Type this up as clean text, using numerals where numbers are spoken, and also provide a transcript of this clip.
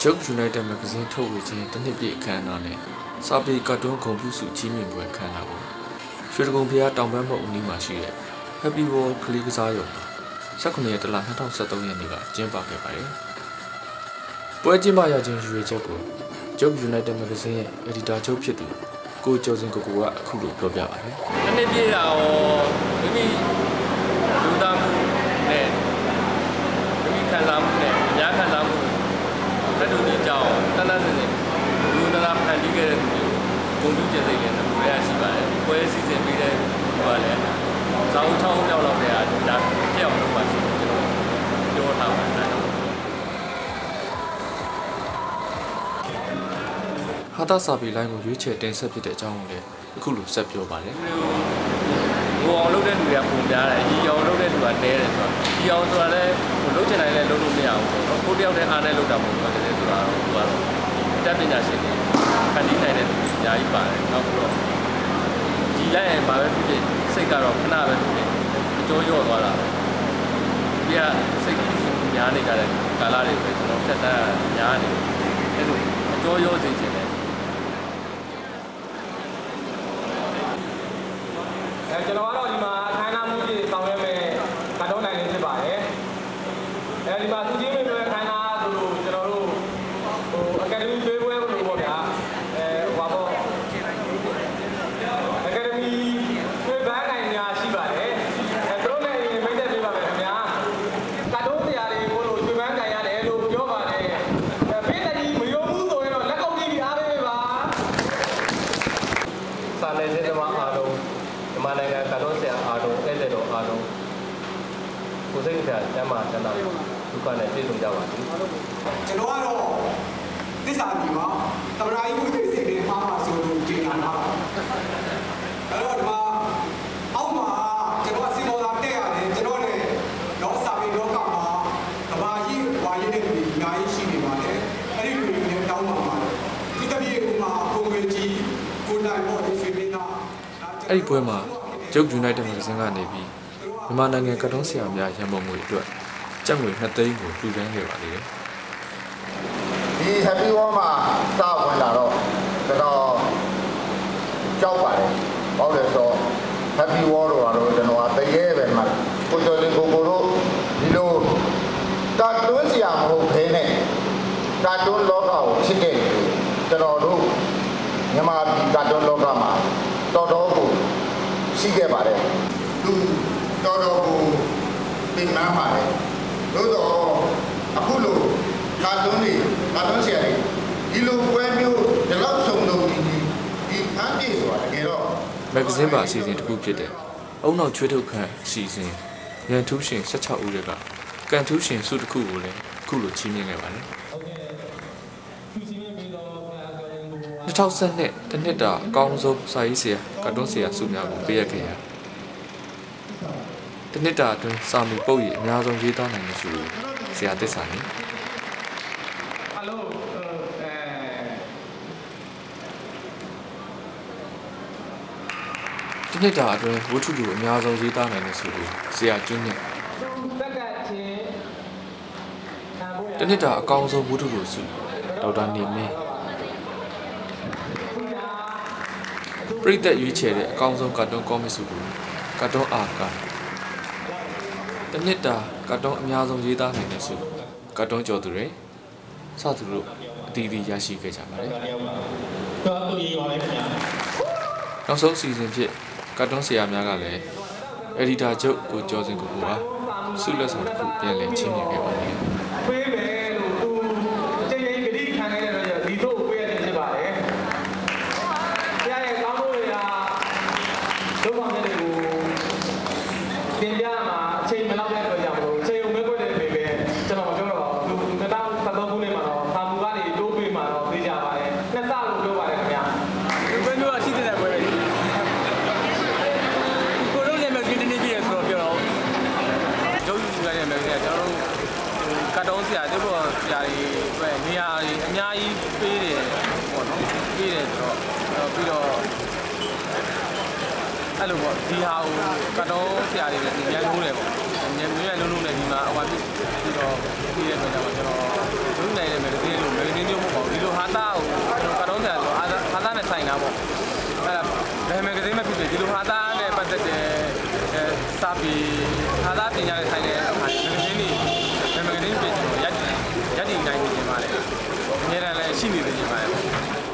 Joke United magazine ထုတ်ဝေခြင်းတစ်နှစ်ပြည့်အခမ်းအနားနဲ့စာပေကတ်တွန်းဂုဏ်ပြုစုကြီးမြင့်ပွဲအခမ်းအနားကိုရွှေတကုံဖျားတောင်ပန်းမုတ်အနီးမှာရှိတဲ့ Happy World ကလေးကစားရုံ19ရက်တလ2023ရက်နေ့ကကျင်းပခဲ့ပါတယ်။ပွဲကျင်းပရခြင်းရွေချက်ကို Joke United magazine ရဲ့ editor ချုပ်ဖြစ်သူကိုကျော်စင်ကိုကအခုလိုပြောပြပါတယ်။တစ်နှစ်ပြည့်တာရောမိမိလူသားမှုနဲ့မိမိခံစားမှုနဲ့အများခံစားမှုလက်တို့ကြီးကြောင်းတန်းတန်းစင်လူသားဖန်တီးခဲ့တဲ့သူတွေကိုဂုဏ်ပြုကျေးဇူးတင်တဲ့ပွဲရရှိပါတယ်။ပွဲစီစဉ်ပေးတဲ့ဟိုကလည်းဇောင်းချောင်းရောက်လောက်တဲ့အားဒါပြည့်အောင်လုပ်ပါရှိတယ်ကျွန်တော်ပြောထားပါတယ်ဟာတာစာပေလိုင်းကိုရွေးချယ်တင်ဆက်ဖြစ်တဲ့အကြောင်းကိုလည်းအခုလိုဆက်ပြောပါတယ်။ဟိုအောင်လုပ်တဲ့လူတွေကပုံပြားတယ်။ဒီအောင်လုပ်တဲ့လူကနဲတယ်ဆိုတော့ဒီအောင်ဆိုတာလည်းဟိုလုပ်ချင်တိုင်းလည်းလုပ်လို့မရဘူးပေါ့နော်။ကိုတယောက်တည်းအားနဲ့လုပ်တာမဟုတ်ဘူးတကယ်ဆိုတာတော့ဟိုကတော့တက်ပညာရှင်တွေဖန်တီးနိုင်တဲ့လူတွေအများကြီးပါတယ်။နောက်ပြီးတော့ဒီလိုက်ရင်ဘာပဲဖြစ်ဖြစ်စိတ်ကတော့ခဏပဲဖြစ်ဖြစ်အကျိုးရော့သွားတာပဲ။ဒီကစိတ်ကြီးများနေကြတဲ့ကာလတွေပဲကျွန်တော်ဖြတ်တန်းများနေတယ်။အဲလိုအကျိုးရော့စေချင်တယ်ကျွန်တော်ကတော့ဒီမှာအခမ်းအနားမှုကြီးဆောင်ရွက်မဲ့ကတော့နိုင်နေဖြစ်ပါတယ်။ဒီမှာသူကြီးမျိုးအခမ်းအနားဆိုလို့ကျွန်တော်တို့အကယ်ဒမီပေးပွဲလို့ပေါ့ဗျာ။ဟိုပါပေါ့အကယ်ဒမီပေးပန်းနိုင်ညာရှိပါတယ်။တို့လည်းမိတ်ဆက်ပေးပါမယ်ခင်ဗျာ။ကတော့တရားတွေကိုလို့ပေးပန်းနိုင်ရတယ်လို့ပြောပါတယ်။ပေးတဲ့ကြီးမယုံဘူးဆိုရင်တော့လက်ကုပ်ကြီးအားပေးပါ။စာနယ်ဇင်းမှာအားလုံးမြန်မာနိုင်ငံကတော့ဆရာအားလုံးအဲ့တဲ့တော့အားလုံးကိုစိတ်ဆရာကျမ်းမာချမ်းသာဒုက္ခနဲ့ပြည့်စုံကြပါစေကျွန်တော်ကတော့သစ္စာကြီးပါတမရာကြီးကိုသိစိတ်နဲ့မှားပါဆိုလို့ကြေညာတာအဲ့တော့ဒီမှာအောက်မှာကျွန်တော်စီပေါ်လာတက်ရတယ်ကျွန်တော်လည်းတော့စာပေလောကမှာကဘာကြီးဝါရည်တဲ့လူအများကြီးရှိနေပါတယ်အဲ့ဒီလူတွေလည်းတောင်းပါပါတယ်ဒီတပြေဥမှာကိုငွေကြီးကိုနိုင်ပေါ်ဒီဆွေးနွေးတာအဲ့ဒီပွဲမှာ Joke United magazine ကနေပြီးမြန်မာနိုင်ငံကတ်တုန်းဆရာများရန်ပုံငွေအတွက်ကျပ်ငွေ2သိန်းကိုလှူဒါန်းခဲ့ပါသေးတယ်ဒီ Happy World မှာစဝင်လာတော့ကျွန်တော်ကြောက်ပါတယ်။ဟုတ်တယ်ဆို Happy World တော့ကျွန်တော်တကယ်ပဲမှကိုကျော်လေးကိုတို့ဒီလိုကတ်တုန်းဆရာမဟုတ်ဘဲနဲ့ကတ်တုန်းလောကကိုချစ်ခဲ့တယ်ကျွန်တော်တို့မြန်မာပြည်ကတ်တုန်းလောကမှာတော်တော်ကိုရှိခဲ့ပါတယ်သူတော်တော်ကိုသိမှန်းပါတယ်လို့တော့အခုလိုကာတွန်းဆရာတွေဒီလိုပွဲမျိုးဒီလောက်ဆုံးလို့ဒီဖန်ပြေဆိုတာတကယ်တော့ magazine ပါအစီအစဉ်တစ်ခုဖြစ်တဲ့အုံနောက်ချွေးထုတ်ခန့်အစီအစဉ်ရန်ထူးရှင်16ဦးတွေကကန်ထူးရှင်စုတစ်ခုကိုလည်းအခုလိုချီးမြှင့်ခဲ့ပါတယ်2012တစ်နှစ်တာအကောင်းဆုံးစာရေးဆရာကတ်တွန်းဆရာစုများကိုပေးရခဲ့ရတစ်နှစ်တာအတွင်းစာမီပုတ်ရည်အများဆုံးရေးသားနိုင်တဲ့စုကိုဆရာသစ္စာနေတစ်နှစ်တာအတွင်းဝတ္ထုတွေအများဆုံးရေးသားနိုင်တဲ့စုကိုဆရာကျွန်းနဲ့တစ်နှစ်တာအကောင်းဆုံးဝတ္ထုကိုစုဒေါက်တာနေမင်းပရိသတ်ရွေးချယ်တဲ့အကောင်းဆုံးကတ်တွန်းကောမစ်စုကိုကတ်တွန်းအာကာတနှစ်တာကတ်တွန်းအများဆုံးရေးသားနိုင်တဲ့စုကတ်တွန်းကျော်သူတွေစသူတို့အတီးတီးရရှိခဲ့ကြပါတယ်။တော့သူရေးပါမယ်ခင်ဗျာ။နောက်ဆုံးစီစဉ်ဖြစ်ကတ်တွန်းဆရာများကလည်းအက်ဒီတာချုပ်ကိုကျော်စင်ကိုကစုလက်ဆောင်တစ်ခုပြန်လည်ချင်းမြင်ခဲ့ပါတယ်။ပေးမယ်လို့သူကြိမ်ကြိမ်ဂတိခံခဲ့တဲ့တော့ဒီတို့ပေးရတဲ့ဖြစ်ပါတယ်။ဆရာရဲ့ကောင်းမှုတွေကဒုက္ခမဲ့တွေကိုတင်ပြမှာအချိန်မလောက်တဲ့အတွက်ကြောင့်မို့ချိန်ုံမဲ့ခွက်တဲ့ပေးပဲကျွန်တော်မပြောတော့ပါဘူး။2013ခုနှစ်မှာတော့သာမူကနေတိုးပေးမှာတော့သိကြပါတယ်။နှစ်ဆလို့ပြောပါတယ်ခင်ဗျာ။ဒီပွဲမျိုးကရှိတဲ့ပွဲပဲ။ကိုတို့လည်းမကင်းနေပြီဆိုတော့ပြောတော့ဒုက္ခယူရတဲ့မယ်ကျွန်တော်တို့ကတ်တုန်းဆရာတို့ပေါ်ဆရာတွေအတွက်နေရာတွေအများကြီးပေးတယ်ပေါ့နော်ပေးတယ်ဆိုတော့ပြီးတော့အဲ့လိုပေါ့ဒီဟာကိုကတ်တုန်းဆရာတွေလည်းညံလုံးတယ်ပေါ့ညံလုံးနဲ့ဒီမှာအဝါပြီးတော့ပြီးတဲ့အခါကျတော့ကျွန်တော်ဒုနိုင်တဲ့မယ်ဒီလိုမဂ္ဂဇင်းဟာတာကိုကတော့တယ်ဟာတာနဲ့ဆိုင်တာပေါ့အဲ့ဒါဘယ်မဂဇင်းမဖြစ်ဖြစ်ဒီလိုဟာတာနဲ့ပတ်သက်တဲ့စာပေဟာတာပညာနဲ့ဆိုင်တဲ့မဂဇင်းတွေဘယ်မဂဇင်းပြင်ကျွန်တော်ရက်တည်နိုင်နေကြပါလေအများနဲ့လည်းရှိနေနေကြပါလေ